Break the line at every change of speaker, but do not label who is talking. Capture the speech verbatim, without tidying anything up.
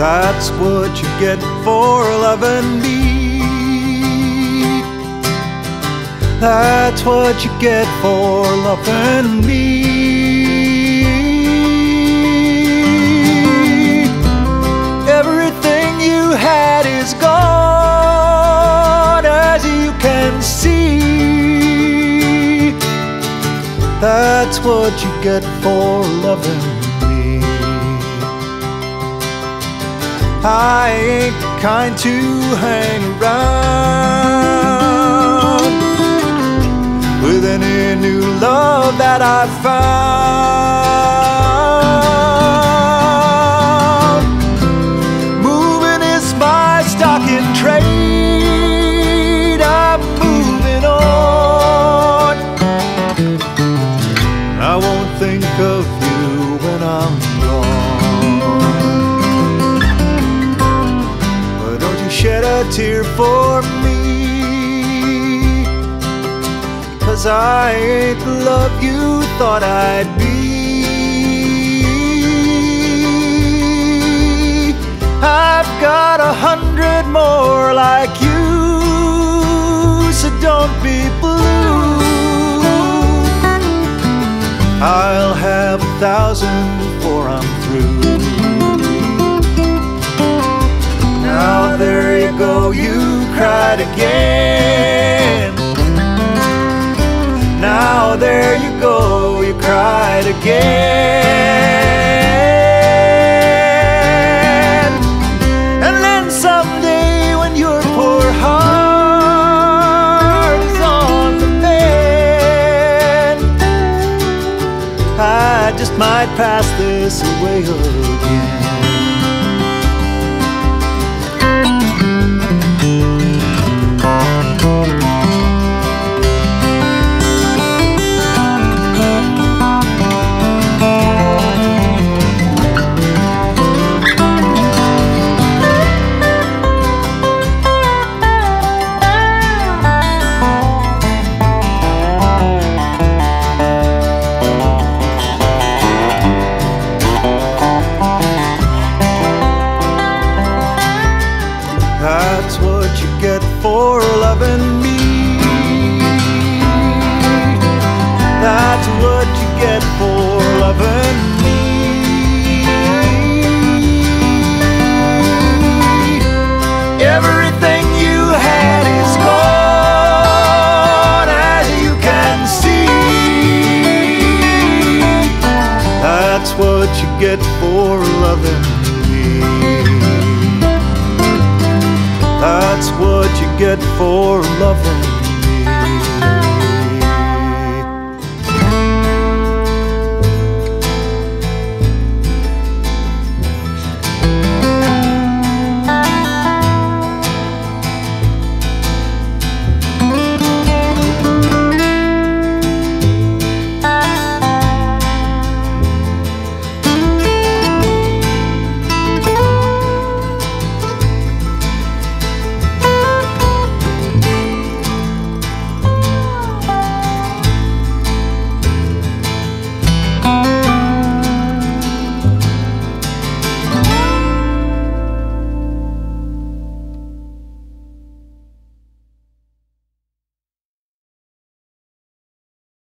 That's what you get for loving me. That's what you get for loving me. Everything you had is gone, as you can see. That's what you get for loving me. I ain't the kind to hang around with any new love that I found. Moving is my stock in trade. I'm moving on. I won't think of you when I'm shed a tear for me, 'cause I ain't the love you thought I'd be. I've got a hundred more like you, so don't be blue. I'll have a thousand before I'm through. Now there you go, you cried again. Now there you go, you cried again. And then someday when your poor heart is on the mend, I just might pass this away again. That's what you get for loving me. That's what you get for loving me. Everything you had is gone, as you can see. That's what you get for loving me. That's what you get for loving me.